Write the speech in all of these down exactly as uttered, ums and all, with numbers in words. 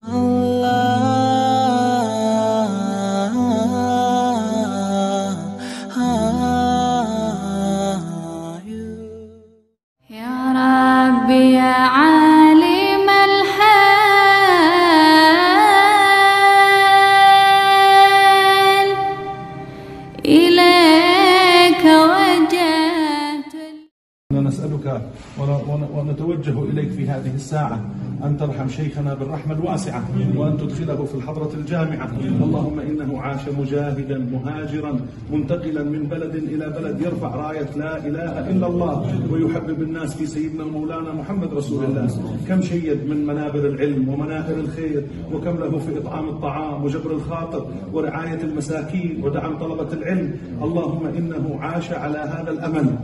يا ربي يا عالم الحال إليك وجهت. نسألك ونتوجه إليك في هذه الساعة أن ترحم شيخنا بالرحمة الواسعة وأن تدخله في الحضرة الجامعة. اللهم إنه عاش مجاهدا مهاجرا منتقلا من بلد إلى بلد يرفع راية لا إله إلا الله ويحبب الناس في سيدنا مولانا محمد رسول الله. كم شيد من منابر العلم ومنائر الخير، وكم له في إطعام الطعام وجبر الخاطر ورعاية المساكين ودعم طلبة العلم. اللهم إنه عاش على هذا الأمل،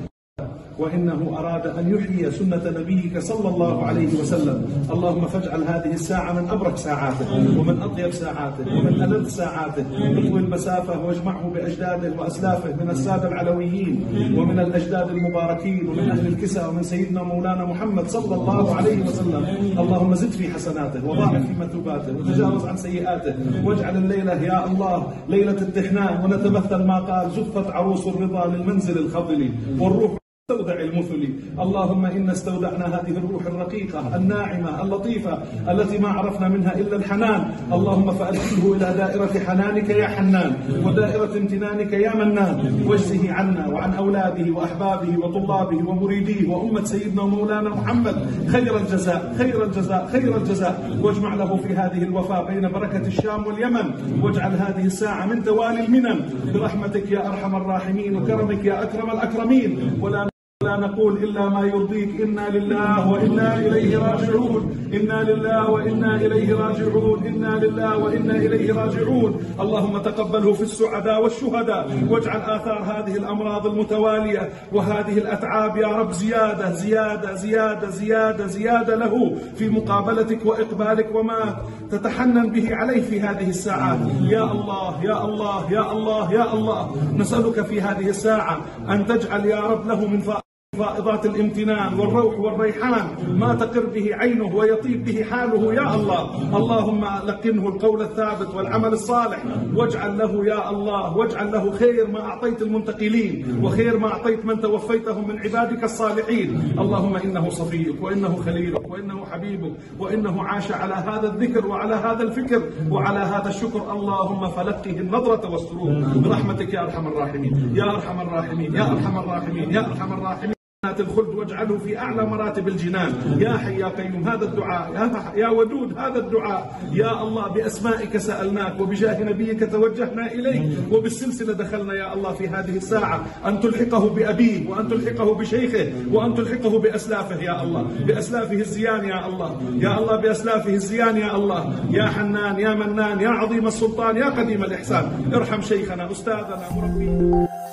وإنه أراد أن يحيي سنة نبيك صلى الله عليه وسلم. اللهم فاجعل هذه الساعة من أبرك ساعاته ومن أطيب ساعاته ومن ألذ ساعاته. اطوي المسافة واجمعه بأجداده وأسلافه من السادة العلويين ومن الأجداد المباركين ومن أهل الكساء ومن سيدنا مولانا محمد صلى الله عليه وسلم. اللهم زد في حسناته وضاعف في مثوباته وتجاوز عن سيئاته، واجعل الليلة يا الله ليلة الدحنان، ونتمثل ما قال زفت عروس الرضا للمنزل الخضل والروح استودع المثل. اللهم إنا استودعنا هذه الروح الرقيقة الناعمة اللطيفة التي ما عرفنا منها إلا الحنان. اللهم فأدخله إلى دائرة حنانك يا حنان ودائرة امتنانك يا منان، واجزه عنا وعن أولاده وأحبابه وطلابه ومريديه وأمة سيدنا مولانا محمد خير الجزاء خير الجزاء خير الجزاء، واجمع له في هذه الوفاة بين بركة الشام واليمن، واجعل هذه الساعة من توالي المنن برحمتك يا أرحم الراحمين وكرمك يا أكرم الأكرمين. ولا لا نقول إلا ما يرضيك. إنا لله وإنا إليه راجعون، إنا لله وإنا إليه راجعون، إنا لله وإنا إليه راجعون. اللهم تقبله في السعداء والشهداء، واجعل آثار هذه الأمراض المتوالية وهذه الأتعاب يا رب زيادة زيادة زيادة زيادة زيادة له في مقابلتك وإقبالك وما تتحنن به عليه في هذه الساعات. يا الله يا الله يا الله يا الله، نسألك في هذه الساعة أن تجعل يا رب له من فائضات الامتنان والروح والريحان ما تقر به عينه ويطيب به حاله يا الله. اللهم لقنه القول الثابت والعمل الصالح، واجعل له يا الله واجعل له خير ما أعطيت المنتقلين وخير ما أعطيت من توفيتهم من عبادك الصالحين. اللهم إنه صفيك وإنه خليلك وإنه حبيبك وإنه عاش على هذا الذكر وعلى هذا الفكر وعلى هذا الشكر. اللهم فلقه النظرة والسرور برحمتك يا أرحم الراحمين يا أرحم الراحمين يا أرحم الراحمين يا أرحم الراحمين. الخلد واجعله في أعلى مراتب الجنان. يا حي يا قيوم هذا الدعاء، يا, يا ودود هذا الدعاء يا الله. بأسمائك سألناك وبجاه نبيك توجهنا إليك، وبالسلسلة دخلنا يا الله في هذه الساعة أن تلحقه بأبيه وأن تلحقه بشيخه وأن تلحقه بأسلافه يا الله، بأسلافه الزيان يا الله يا الله بأسلافه الزيان يا الله. يا حنان يا منان يا عظيم السلطان يا قديم الإحسان، ارحم شيخنا أستاذنا مربينا.